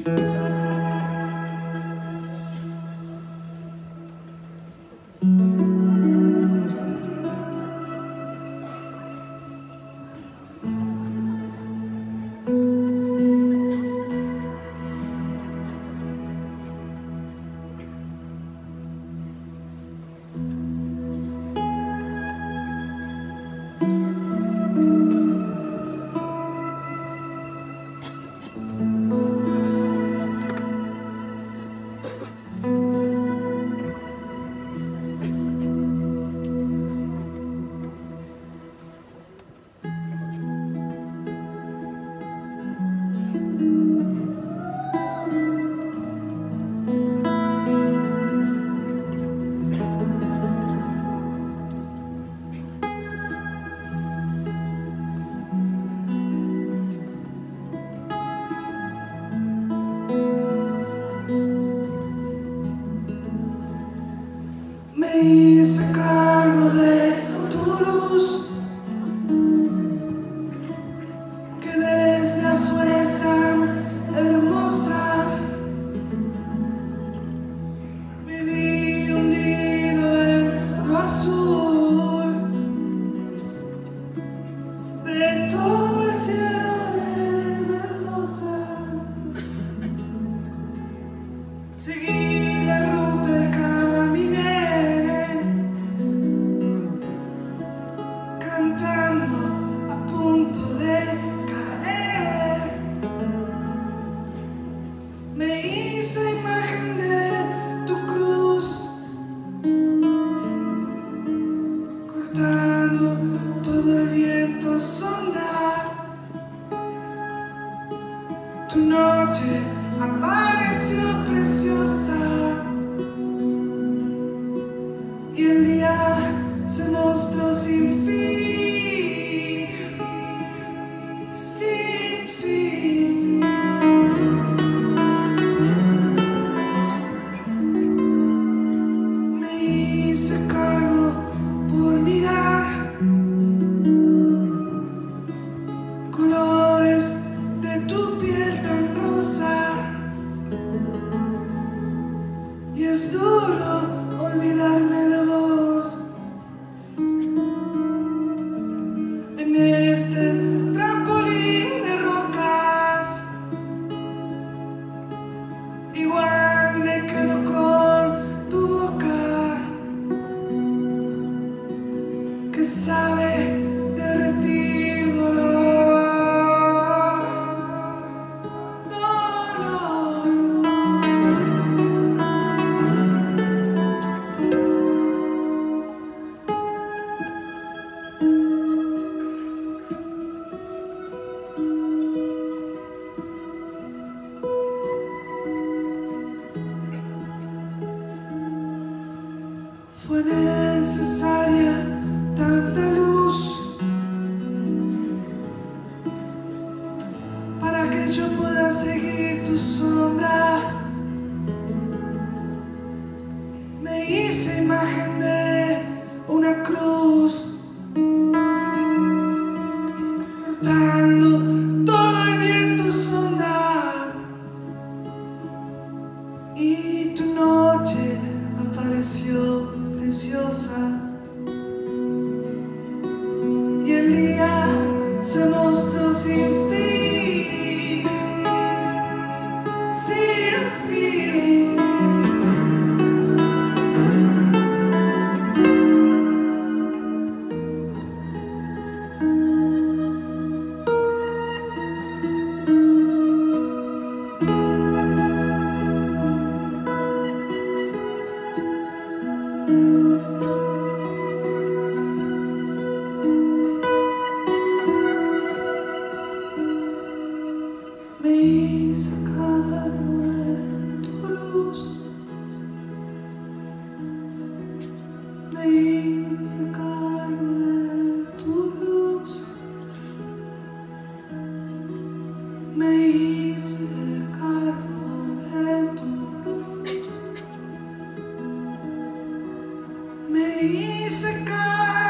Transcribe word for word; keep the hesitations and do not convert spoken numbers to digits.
Me hice cargo de tu luz, que desde afuera es tan hermosa. Me vi hundido en lo azul de todo el cielo de Mendoza. Seguí la ruta y caminé, cantando a punto de caer. Me hice imagen de tu cruz, cortando todo el viento sondar. Tu noche apareció preciosa y el día se mostró sin fin, sin fin. Me hice cargo por mirar colores de tu piel tan rosa, y es duro olvidarme de vos en este trampolín de rocas. Igual me quedo con tu boca, que sabe derretir dolor, dolor. Fue necesaria tanta luz para que yo pueda seguir tu sombra. Me hice imagen de una cruz, cortando todo el viento sondar, y tu noche apareció preciosa y el día se mostró sin fin, sin fin. Me hice cargo de tu luz, me hice cargo de tu luz, me hice cargo de tu luz, me hice cargo.